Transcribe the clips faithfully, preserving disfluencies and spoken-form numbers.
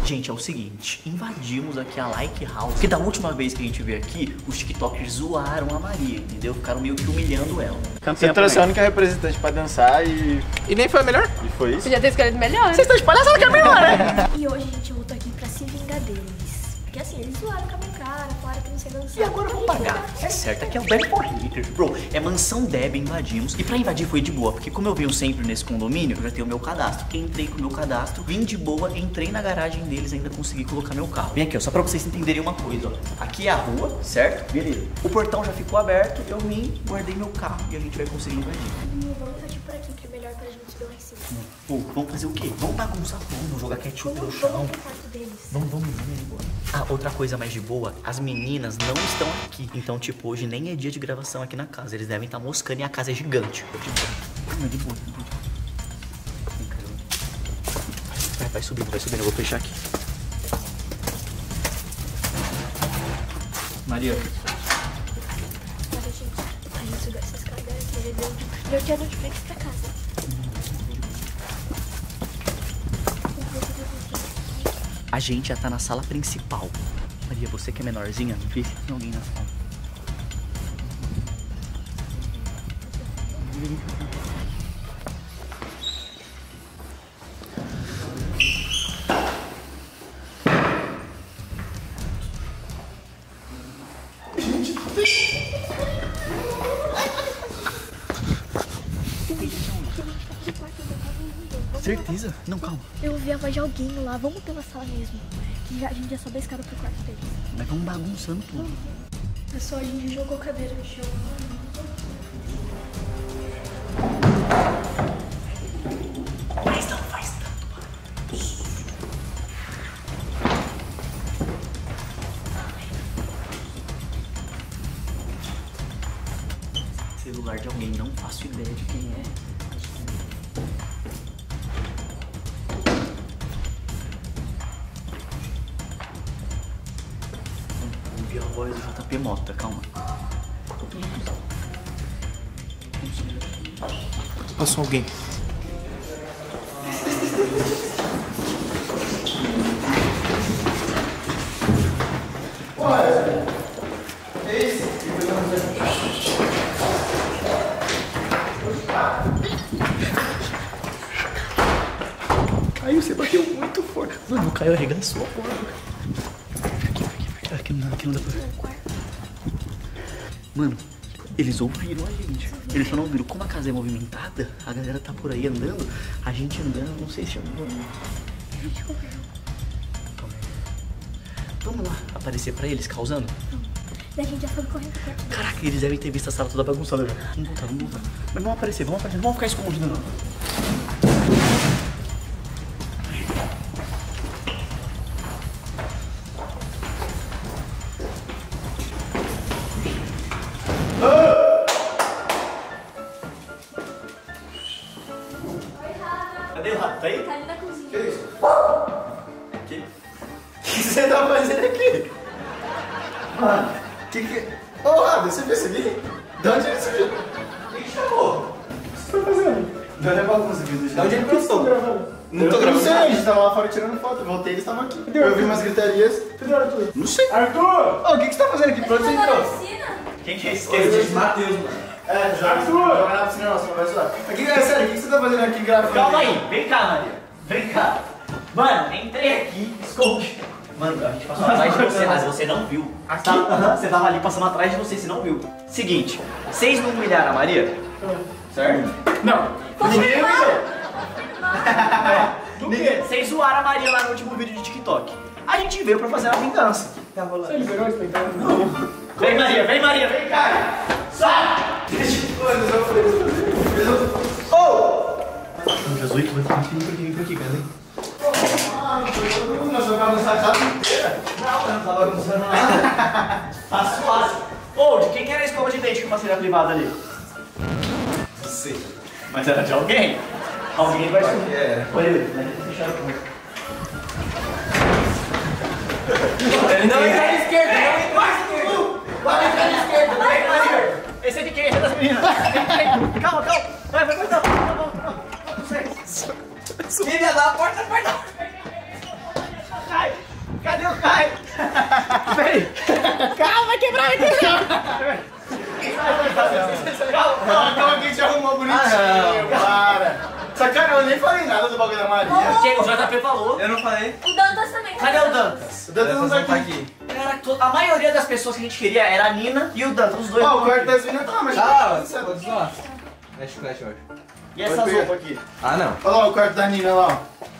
Gente, é o seguinte, invadimos aqui a Like House, porque da última vez que a gente veio aqui, os TikTokers zoaram a Maria, entendeu? Ficaram meio que humilhando ela. Você trouxe a única representante pra dançar e... E nem foi a melhor? E foi isso? Podia ter escolhido melhor. Vocês estão de palhaçada que é melhor, né? E hoje a gente voltou aqui pra se vingar deles. Porque assim, eles zoaram com a minha cara, falaram que não sei dançar. E agora vamos pagar. É certo, aqui é o Deb for Haters, bro. É mansão Deb, invadimos. E pra invadir foi de boa, porque como eu venho sempre nesse condomínio, eu já tenho o meu cadastro. Entrei com o meu cadastro, vim de boa, entrei na garagem deles e ainda consegui colocar meu carro. Vem aqui, ó, só pra vocês entenderem uma coisa, ó. Aqui é a rua, certo? Beleza. O portão já ficou aberto, eu vim, guardei meu carro e a gente vai conseguir invadir. Hum, vamos invadir por aqui, que é melhor pra gente ver lá em cima. Pô, vamos fazer o quê? Vamos bagunçar tudo, vamos jogar ketchup no chão. Vamos pro quarto deles. Vamos, vamos, vamos embora. Ah, outra coisa mais de boa, as meninas não estão aqui. Então, tipo, hoje nem é dia de gravação aqui na casa. Eles devem estar moscando e a casa é gigante. Não, de boa, de boa. Vai, vai subindo, vai subindo. Eu vou fechar aqui. Maria. Olha, gente, a gente subiu essa escada aqui, ele deu de... Eu tinha de frente pra casa. A gente já tá na sala principal. Maria, você que é menorzinha, vê se tem alguém na sala. Certeza? Não, calma. Eu ouvi a voz de alguém lá, vamos pela sala mesmo. Que já, a gente já sobe a escada pro quarto deles. Mas vamos bagunçando tudo. Pessoal, a gente jogou cadeira no chão. Mas não faz tanto, mano. Celular de alguém, não faço ideia de quem é. Ouvi a voz do J P Mota, calma. Passou alguém. Olha, é esse. Caiu, você bateu muito forte. Mano, o Caio arregaçou a porta. Aqui, aqui, aqui, não, aqui não dá pra ver. Mano, eles ouviram a gente. Eles só não ouviram. Como a casa é movimentada, a galera tá por aí andando, a gente andando, não sei se andou. Vamos lá aparecer pra eles, causando? Daí a gente já foi correndo pro quarto deles. Caraca, eles devem ter visto a sala toda bagunçada. Vamos voltar, vamos voltar. Mas vamos aparecer, vamos aparecer. Não vamos ficar escondidos, não. Cadê o rato? Tá aí? Tá ali na cozinha. Que isso? O que? O que você tá fazendo aqui? Mano, que que... Ô, Rabi, você viu isso aqui? De onde ele surgiu? Quem que chamou? O que você tá fazendo? De onde é bagunça, viu? De onde ele pensou? Não tô gravando. Não sei, a gente tava lá fora tirando foto. Eu voltei e eles estavam aqui. Eu ouvi umas gritarias. Cadê o Arthur? Não sei. Arthur! Ô, o que que você tá fazendo aqui? Pra onde você entrou? Quem que é esse? Esse é Matheus, mano. É, joga joga na piscina, nossa, não vai zoar. Aqui, é sério, o que que você tá fazendo aqui gravando? Calma aí, vem cá, Maria. Vem cá. Mano, entrei aqui, esconde. Mano, a gente passou atrás de você, mas você não viu. Aqui? Aham, você tava ali passando atrás de você, você não viu. Seguinte, vocês não humilharam a Maria? Certo? Não. Ninguém humilhou. Do quê? Vocês zoaram a Maria lá no último vídeo de TikTok. A gente veio pra fazer uma vingança. Tá rolando. Você liberou isso, então? Não. Vem, Maria, vem, Maria, vem cá. Sai! Ô! Jesus, vai ficar aqui, vem por aqui, cara. Nós vamos bagunçar a casa inteira. Não, não tá bagunçando nada. Tá suave. Ô, de quem que era a escova de dente que eu passei na privada ali? Não sei. Mas era de alguém? Alguém vai subir. É. Olha ele, vai ter que fechar a porta. Não entra na esquerda, não entra na esquerda. Vai entrar na esquerda, não entra na esquerda. Esse é de quem? Esse é das meninas. Calma, calma. Vai, vai, vai, vai. Não sei. Filha da porta, porta. Cadê o Caio? Peraí. Calma, vai quebrar, vai quebrar. Calma, calma que a gente arrumou bonitinho, para. Sacanagem, eu nem falei nada do bagulho da Maria. Quem? O J P falou. Eu não falei. O Dantas também. Cadê o Dantas? O Dantas não tá aqui. Cara, to- a maioria das pessoas que a gente queria era a Nina e o Dantas, os dois. Ó, não o quarto queriam. das minas tá lá, mas Ah, já tá. pode zoar. É chiclete hoje. E essas Pode pegar. roupas aqui? Ah, não. Olha lá o quarto da Nina lá, ó.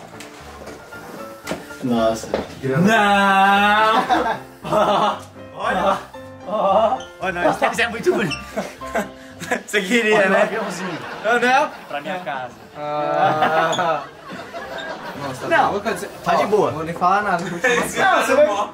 Nossa. Não! Olha! Olha, isso é muito bonito. Você queria, Olha o né? aviãozinho Anel? pra minha casa. Ah. Nossa, tá Não, louca de ser- tá de Ó, boa. Não vou nem falar nada. vou te Não, você vai...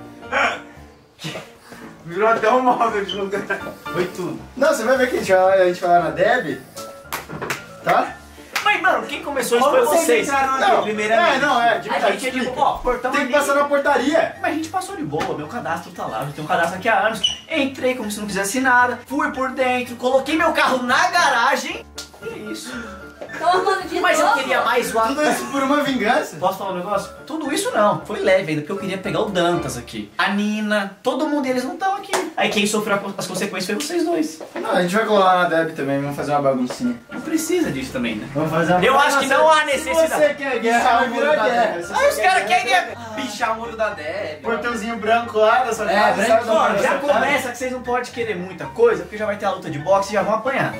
Virou até um móvel de lugar. Foi tudo. Não, você vai ver que a gente vai, a gente vai lá na Deb, tá? Mas, mano, quem começou isso foi Como vocês vocês. entraram Não, aqui primeiramente? é, não, é, de A verdade, gente é explica. tipo, ó, portão Tem que ali. passar na portaria. Mas a gente passou de boa, meu cadastro tá lá, eu tenho um cadastro aqui há anos. Entrei como se não quisesse nada, fui por dentro, coloquei meu carro na garagem. E é isso. Tô arrumando de Mas eu novo. queria mais o Tudo isso por uma vingança. Posso falar um negócio? Tudo isso não, foi leve ainda, porque eu queria pegar o Dantas aqui. A Nina, todo mundo, eles não estão aqui. Aí quem sofreu as consequências foi vocês dois. Não, a gente vai colar lá na Deb também, vamos fazer uma baguncinha. Não precisa disso também, né? Vamos fazer uma Eu acho que não há Se necessidade. você quer guerra, vai virar guerra. Se Aí você os quer caras guerra, querem... Pichar o muro da Deb. Portãozinho branco lá da sua É, casa. branco, sabe da Ó, porta da já sua casa? começa que vocês não podem querer muita coisa, porque já vai ter a luta de boxe e já vão apanhar.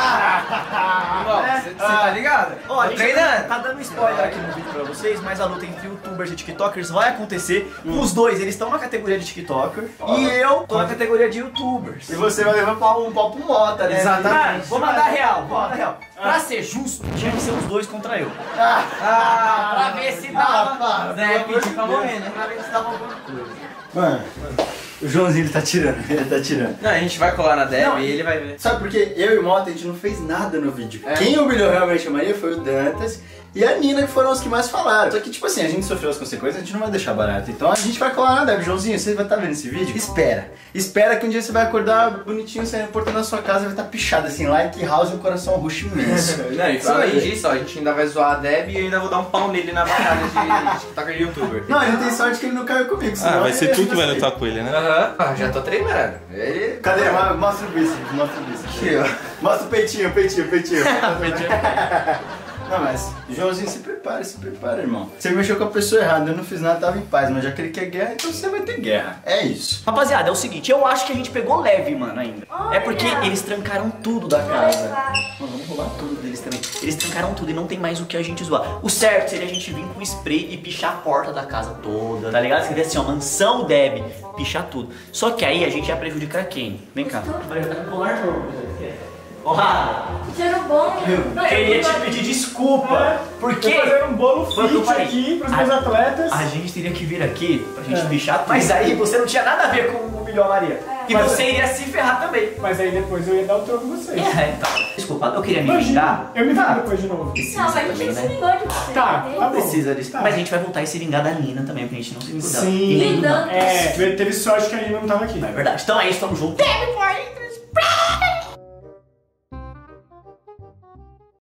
Irmão, É. você tá ligado? Ó, a Tô gente treinando. tá dando spoiler aqui no vídeo pra vocês, mas a luta entre youtubers e tiktokers vai acontecer. Os dois, eles estão na categoria de tiktoker e eu tô na categoria de youtubers. E você vai levar pra um pau pro mota, né? Exatamente. Ah, vou mandar real, vou mandar real. Pra ser justo, tinha que ser os dois contra eu. Ah, Pra ver se Ah, dava. para, Zé pelo amor pediu de pra Deus. morrer, né? Pra ver se dava alguma coisa. Mano, o Joãozinho ele tá tirando, ele tá tirando. Não, a gente vai colar na Deb Não, e ele vai ver. Sabe por quê? Eu e o Mota, a gente não fez nada no vídeo. Quem humilhou realmente a Maria foi o Dantas e a Nina, que foram os que mais falaram. Só que, tipo assim, a gente sofreu as consequências, a gente não vai deixar barato. Então a gente vai colar na Deb. Joãozinho, você vai estar vendo esse vídeo? Espera. Espera que um dia você vai acordar bonitinho, saindo do portão da sua casa e vai estar pichado assim, like house e um coração roxo imenso. Não, e Vai além ver. disso, ó, a gente ainda vai zoar a Deb e eu ainda vou dar um pau nele na batalha de TikToker de youtuber. Não, ele tem sorte que ele não caiu comigo, senão Ah, vai ele ser ia tu que vai sair. lutar com ele, né? Aham. Ah, já tô treinando. Ele... Cadê? Ma- Mostra o bíceps, mostra o bíceps. Aqui, ó. Mostra o peitinho, o peitinho, o peitinho. Não, mas, Joãozinho, se prepara, se prepara, irmão. Você mexeu com a pessoa errada, eu não fiz nada, tava em paz, mas já que ele quer guerra, então você vai ter guerra. É isso. Rapaziada, é o seguinte, eu acho que a gente pegou leve, mano, ainda. É porque eles trancaram tudo da casa. Mano, vamos roubar tudo deles também. Eles trancaram tudo e não tem mais o que a gente zoar. O certo seria a gente vir com spray e pichar a porta da casa toda, tá ligado? Escrever assim, ó, mansão Deb, pichar tudo. Só que aí a gente ia prejudicar quem? Vem cá. Porra! Cheiro bom. Não, eu Queria vou- te pedir desculpa. Porque fazer um bolo Foi o que eu fit falei. aqui pros A- meus atletas. a gente teria que vir aqui pra gente É. pichar tudo. Mas aí você não tinha nada a ver com o Milhão Maria. E Mas- você iria se ferrar também. Mas aí depois eu ia dar o troco em vocês. É, então. Desculpa, eu queria me vingar. Imagina, eu me Tá. vingo depois de novo. Precisa Não, mas a também, gente se né? vingou de você. Tá, entendeu? tá bom. Precisa disso. Tá. Mas a gente vai voltar e se vingar da Nina também, porque a gente não se vingou dela. Sim. E nem do Lindão. Dantas. É, teve sorte que a gente não tava aqui. É verdade. Então é isso, tamo junto.